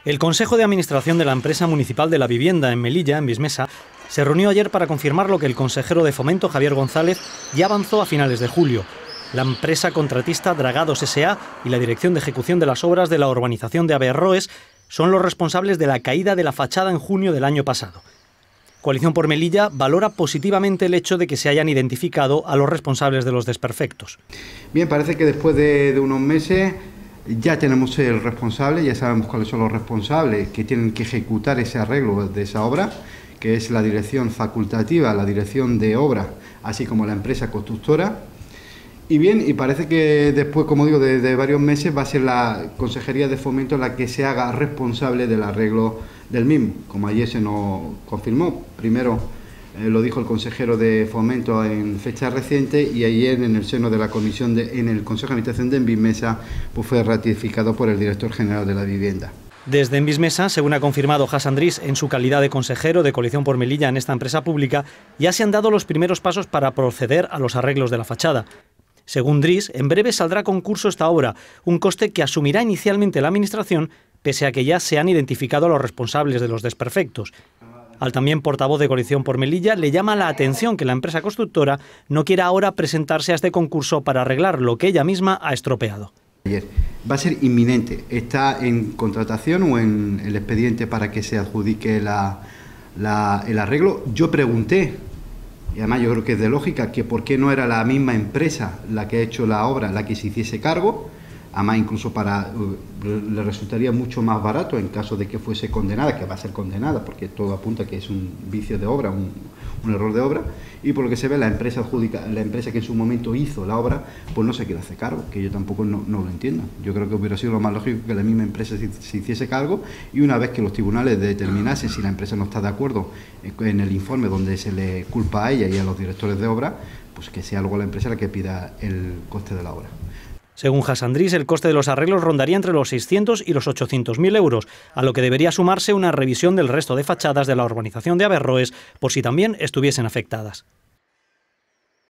El Consejo de Administración de la Empresa Municipal de la Vivienda en Melilla, en Vismesa, se reunió ayer para confirmar lo que el consejero de Fomento, Javier González, ya avanzó a finales de julio. La empresa contratista Dragados S.A. y la Dirección de Ejecución de las Obras de la urbanización de Averroes son los responsables de la caída de la fachada en junio del año pasado. Coalición por Melilla valora positivamente el hecho de que se hayan identificado a los responsables de los desperfectos. Bien, parece que después de unos meses ya tenemos el responsable, ya sabemos cuáles son los responsables que tienen que ejecutar ese arreglo de esa obra, que es la dirección facultativa, la dirección de obra, así como la empresa constructora. Y bien, y parece que después, como digo, de varios meses va a ser la Consejería de Fomento la que se haga responsable del arreglo del mismo, como ayer se nos confirmó. Primero lo dijo el consejero de Fomento en fecha reciente y ayer en el seno de la comisión, en el Consejo de Administración de Vismesa, pues fue ratificado por el director general de la Vivienda. Desde Vismesa, según ha confirmado Hasan Dris en su calidad de consejero de Coalición por Melilla en esta empresa pública, ya se han dado los primeros pasos para proceder a los arreglos de la fachada. Según Dris, en breve saldrá a concurso esta obra, un coste que asumirá inicialmente la Administración, pese a que ya se han identificado a los responsables de los desperfectos. Al también portavoz de Coalición por Melilla le llama la atención que la empresa constructora no quiera ahora presentarse a este concurso para arreglar lo que ella misma ha estropeado. Va a ser inminente, está en contratación o en el expediente para que se adjudique el arreglo. Yo pregunté, y además yo creo que es de lógica, que por qué no era la misma empresa la que ha hecho la obra la que se hiciese cargo. Además, incluso le resultaría mucho más barato en caso de que fuese condenada, que va a ser condenada, porque todo apunta que es un vicio de obra, un error de obra, y por lo que se ve la empresa que en su momento hizo la obra, pues no se quiere hacer cargo, que yo tampoco no lo entiendo. Yo creo que hubiera sido lo más lógico que la misma empresa se hiciese cargo y una vez que los tribunales determinasen si la empresa no está de acuerdo en el informe donde se le culpa a ella y a los directores de obra, pues que sea luego la empresa la que pida el coste de la obra. Según Hasan Dris, el coste de los arreglos rondaría entre los 600 y los 800.000 euros, a lo que debería sumarse una revisión del resto de fachadas de la urbanización de Averroes por si también estuviesen afectadas.